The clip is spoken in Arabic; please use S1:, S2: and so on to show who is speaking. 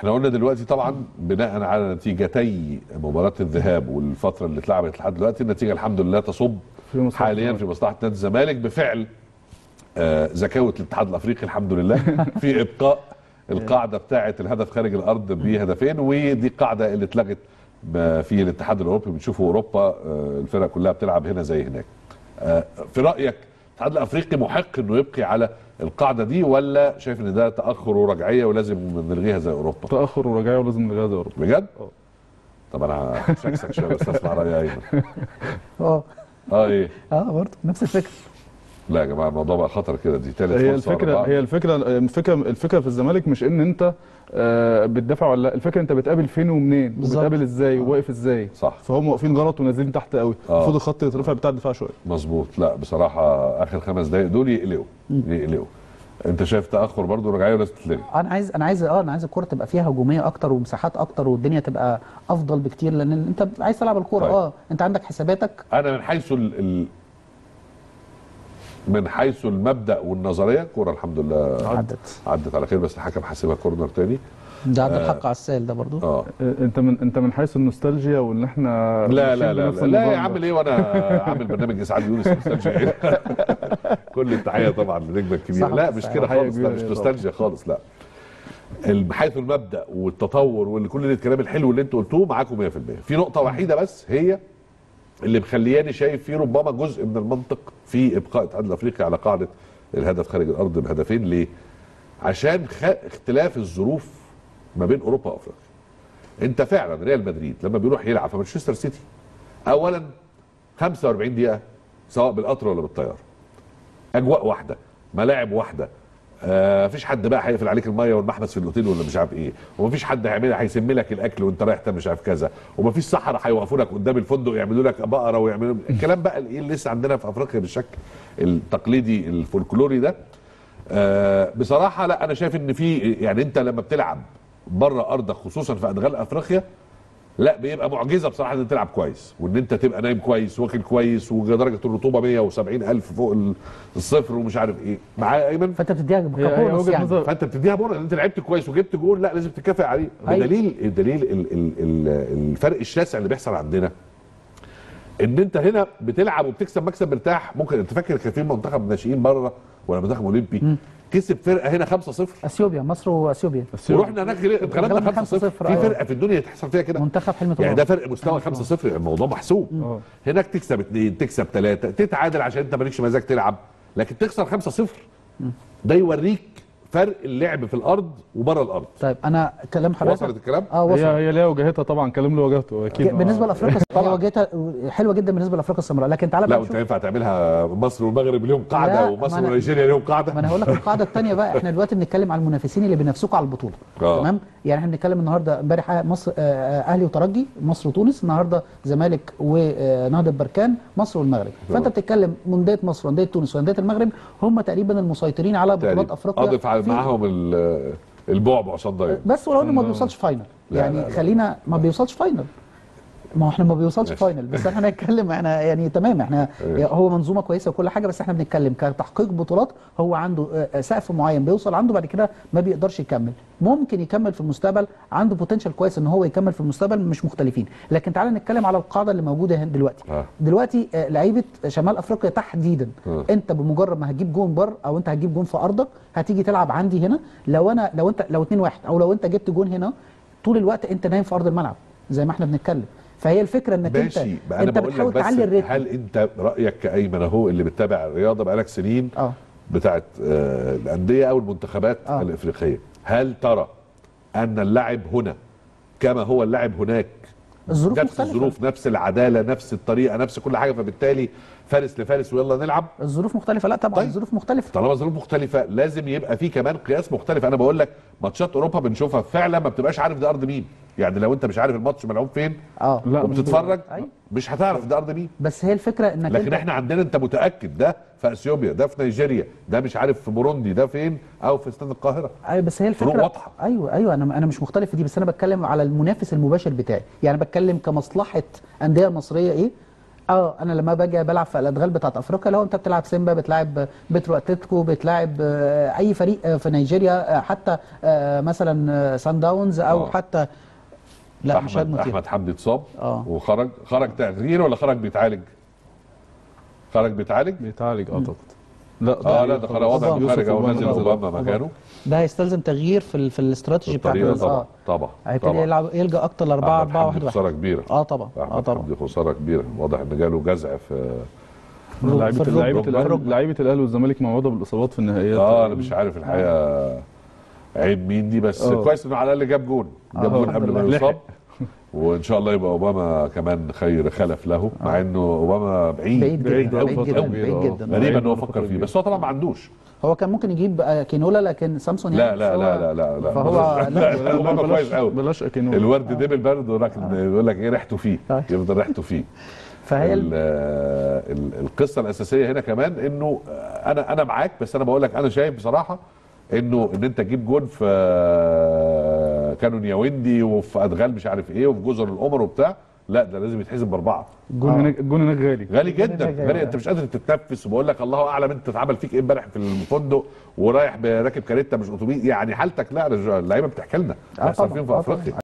S1: احنا قلنا دلوقتي طبعا بناء على نتيجتي مباراه الذهاب والفتره اللي اتلعبت لحد دلوقتي، النتيجه الحمد لله تصب حاليا في مصلحه نادي الزمالك بفعل زكاوه الاتحاد الافريقي الحمد لله في ابقاء القاعده بتاعه الهدف خارج الارض بهدفين، ودي القاعده اللي اتلغت في الاتحاد الاوروبي. بنشوفوا اوروبا الفرق كلها بتلعب هنا زي هناك. في رايك الاتحاد الافريقي محق انه يبقي على القاعده دي، ولا شايف ان ده تاخر ورجعيه ولازم نلغيها زي اوروبا؟
S2: تاخر ورجعيه ولازم نلغيها زي اوروبا.
S1: بجد؟ طب انا شكسك شويه بس اسمع راي ايمن. ايه؟
S3: برضه نفس الفكره.
S1: لا يا جماعه الموضوع بقى خطر كده، دي تالت
S2: هي
S1: فرصه
S2: الفكره في الزمالك مش ان انت بتدافع ولا لا، الفكره انت بتقابل فين ومنين وبتقابل ازاي وواقف ازاي.
S1: صح.
S2: فهم واقفين غلط ونازلين تحت قوي، المفروض الخط يترفع بتاع الدفاع شويه.
S1: مظبوط. لا بصراحه اخر 5 دقائق دول يقلقوا. انت شايف تاخر برضه رجعيه ولازم تتلغي؟
S3: انا عايز الكوره تبقى فيها هجوميه اكتر ومساحات اكتر والدنيا تبقى افضل بكتير، لان انت عايز تلعب الكوره. طيب. انت عندك حساباتك.
S1: انا من حيث المبدا والنظريه الكوره الحمد لله عدت على خير، بس الحكم حاسبها كورنر تاني.
S3: ده عنده الحق على السائل ده برضه.
S2: انت من حيث النوستالجيا وان احنا
S1: لا يا عم ليه، وانا عامل برنامج اسعاد يونس نوستالجيا. كل التحيه طبعا لنجمه الكبيره. لا مش كده خالص، لا مش نوستالجيا خالص، لا. حيث المبدا والتطور وكل الكلام الحلو اللي انتوا قلتوه معاكم 100%. في نقطه وحيده بس هي اللي مخلياني شايف فيه ربما جزء من المنطق في ابقاء الاتحاد الافريقي على قاعده الهدف خارج الارض بهدفين. ليه؟ عشان اختلاف الظروف ما بين اوروبا وافريقيا. انت فعلا ريال مدريد لما بيروح يلعب في مانشستر سيتي، اولا 45 دقيقه سواء بالقطر ولا بالطياره، اجواء واحده، ملاعب واحده، مفيش حد بقى هيقفل عليك الميه والمحبس في الاوتيل ولا مش عارف ايه، ومفيش حد هيسمي لك الاكل وانت رايح مش عارف كذا، ومفيش صحراء هيوقفوا لك قدام الفندق يعملوا لك بقره ويعملوا الكلام بقى اللي لسه عندنا في افريقيا بالشكل التقليدي الفولكلوري ده. بصراحه لا، انا شايف ان في يعني انت لما بتلعب بره ارضك خصوصا في ادغال افريقيا، لا بيبقى معجزه بصراحه ان انت تلعب كويس وان انت تبقى نايم كويس واكل كويس ودرجه الرطوبه 170,000 فوق الصفر ومش عارف ايه. معايا ايمن؟
S3: فانت بتديها بونص يعني.
S1: فانت بتديها بونص ان انت لعبت كويس وجبت جول، لا لازم تكافئ عليه. بدليل الفرق الشاسع اللي بيحصل عندنا ان انت هنا بتلعب وبتكسب مكسب مرتاح. ممكن انت فاكر كان في منتخب ناشئين بره ولا منتخب اولمبي كسب فرقه هنا 5-0،
S3: اثيوبيا، مصر واثيوبيا،
S1: ورحنا هناك اتغلبنا 5-0. في فرقه في الدنيا تحصل فيها كده،
S3: منتخب حلمي طبعا،
S1: يعني ده فرق مستوى 5-0، الموضوع محسوب. هناك تكسب 2 تكسب 3 تتعادل عشان انت مالكش مزاج تلعب، لكن تخسر 5-0 ده يوريك فرق اللعب في الارض وبره الارض.
S3: طيب انا كلام حضرتك
S1: وصلت الكلام؟
S3: وصلت.
S2: هي ليها وجهتها طبعا، كلام له وجهته اكيد.
S3: بالنسبه لافريقيا هي وجهتها حلوه جدا بالنسبه لافريقيا السمراء، لكن تعالى
S1: لا انت ينفع تعملها مصر والمغرب ليهم قاعده ومصر ونيجيريا ليهم قاعده.
S3: ما انا هقول لك القاعده الثانيه بقى. احنا دلوقتي بنتكلم على المنافسين اللي بينافسوك على البطوله. تمام؟ يعني احنا بنتكلم النهارده امبارح مصر اهلي وترجي، مصر وتونس، النهارده زمالك ونهضه بركان، مصر والمغرب. فانت بتتكلم انديه مصر وانديه تونس وانديه المغرب هم تقريبا المسيطرين على بطولات افريقيا.
S1: اضف معاهم البعبع صدق
S3: بس ولو انه ما بيوصلش فاينل، يعني خلينا ما بيوصلش فاينل. ما احنا ما بيوصلش فاينل، بس احنا هنتكلم احنا يعني تمام، احنا هو منظومه كويسه وكل حاجه، بس احنا بنتكلم كتحقيق بطولات. هو عنده سقف معين بيوصل عنده، بعد كده ما بيقدرش يكمل. ممكن يكمل في المستقبل، عنده بوتنشال كويس ان هو يكمل في المستقبل، مش مختلفين. لكن تعالى نتكلم على القاعده اللي موجوده دلوقتي. دلوقتي لعيبه شمال افريقيا تحديدا، انت بمجرد ما هتجيب جون بره او انت هتجيب جون في ارضك هتيجي تلعب عندي هنا. لو 2-1 او لو انت جبت جون هنا، طول الوقت انت نايم في ارض الملعب زي ما احنا بنتكلم. فهي الفكره انك انت بتحاول تعلي الريتم.
S1: هل انت رايك كايمن اهو اللي بتتابع الرياضه بقالك سنين بتاعت الانديه او المنتخبات الافريقيه، هل ترى ان اللاعب هنا كما هو اللاعب هناك
S3: الظروف
S1: نفس
S3: مختلفة.
S1: الظروف نفس العداله نفس الطريقه نفس كل حاجه، فبالتالي فارس لفارس ويلا نلعب؟
S3: الظروف مختلفه. لا طبعا. طيب. الظروف مختلفه.
S1: طالما الظروف مختلفه لازم يبقى في كمان قياس مختلف. انا بقول لك ماتشات اوروبا بنشوفها فعلا ما بتبقاش عارف ده ارض مين، يعني لو انت مش عارف الماتش ملعوب فين وبتتفرج مش هتعرف ده ارض مين.
S3: بس هي الفكره انك
S1: لكن احنا عندنا انت متاكد ده في اثيوبيا، ده في نيجيريا، ده مش عارف في بوروندي، ده فين، او في استاد القاهره.
S3: ايوه بس هي الفكره
S1: واضحه.
S3: ايوه انا مش مختلف في دي، بس انا بتكلم على المنافس المباشر بتاعي. يعني بتكلم كمصلحه انديه مصريه ايه. انا لما باجي بلعب في الادغال بتاعت افريقيا، لو انت بتلعب سيمبا، بتلعب بترو اتلتيكو، بتلعب اي فريق في نيجيريا، حتى مثلا سان داونز او حتى لا مش
S1: احمد حمدي اتصاب خرج تغيير ولا خرج بيتعالج؟ خرج بيتعالج
S2: اعتقد. لا
S1: ده خرج واضح انه خارج او نازل اوباما مكانه.
S3: ده هيستلزم تغيير في الاستراتيجي بتاعته.
S1: طبعا
S3: هيبتدي يلجا اكتر ل 4-4-1-1.
S1: خساره كبيره.
S3: طبعا
S1: حمدي خساره كبيره، واضح ان جاله جزع في
S2: لعيبه الاهلي والزمالك معوضه بالاصابات في النهائيات.
S1: انا مش عارف الحقيقه عيب مين دي، بس كويس انه على الاقل جاب جون قبل ما يصاب. وان شاء الله يبقى اوباما كمان خير خلف له، مع انه اوباما بعيد
S3: جدا
S1: غريبا ان هو فكر فيه، بس هو طبعا ما عندوش.
S3: هو كان ممكن يجيب كينولا، لكن سامسون
S1: لا لا لا لا لا
S3: فهو
S1: لا اوباما كويس قوي.
S2: بلاش كينولا،
S1: الورد دبل برضه، لكن يقول لك ايه ريحته فيه، يفضل ريحته فيه.
S3: فهي
S1: القصه الاساسيه هنا كمان انه انا معاك، بس انا بقول لك انا شايف بصراحه انه ان انت تجيب جون في كانوا نياوندي وفي ادغال مش عارف ايه وفي جزر القمر وبتاع، لا ده لازم يتحسب باربعه.
S2: الجون هناك غالي
S1: جدا، غالي. انت مش قادر تتنفس، وبقول لك الله اعلم انت اتعمل فيك ايه امبارح في الفندق ورايح براكب كاريتا مش اتوبيس، يعني حالتك لا اللعيبه بتحكي لنا بيحصل فيهم في افريقيا.